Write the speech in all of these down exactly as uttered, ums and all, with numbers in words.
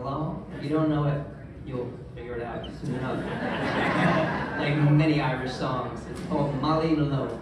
Malone. If you don't know it, you'll figure it out soon enough. Like many Irish songs, it's called Molly Malone.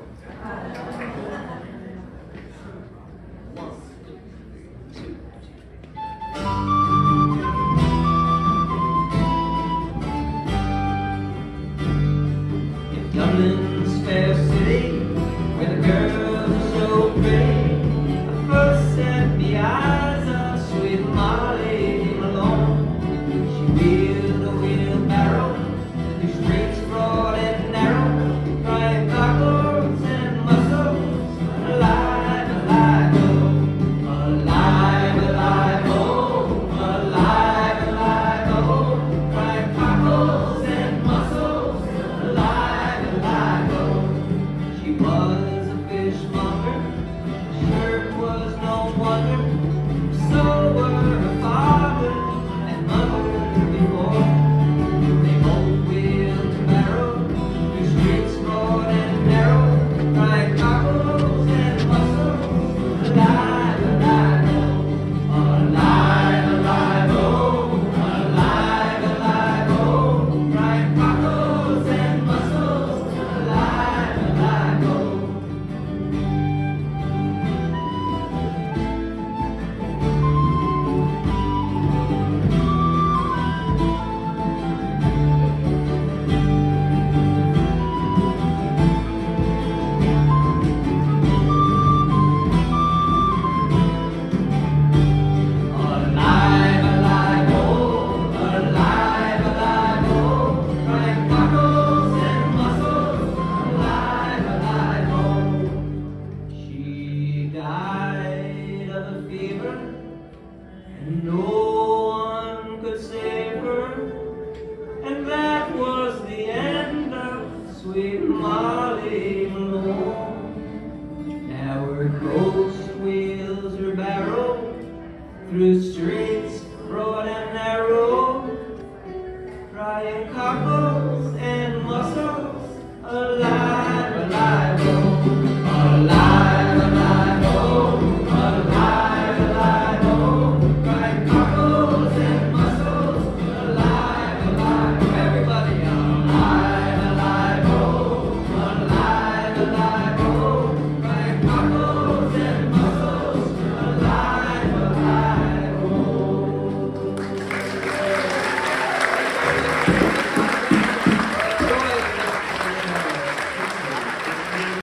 In Dublin's fair city, where the girls are so pretty, I first set me eyes on sweet Molly Malone. She wheeled a wheelbarrow through streets broad and narrow, crying cockles and mussels, alive, alive, oh, alive, alive, oh, alive, alive, oh, crying cockles and mussels, alive, alive, oh. She was a fishmonger, her shirt was no wonder, so were her father and mother before. They both wheeled to barrow through streets broad and narrow, crying cockles and mussels, alive, alive, oh, alive, alive, oh, alive, alive, oh, crying cockles and mussels, alive, alive, oh. Alive, alive, oh, alive, alive, oh, crying cockles and mussels, alive, alive, oh. She died of a fever, and no one could save her, and that was the end of sweet Molly Malone. Now her ghost wheels her barrow through streets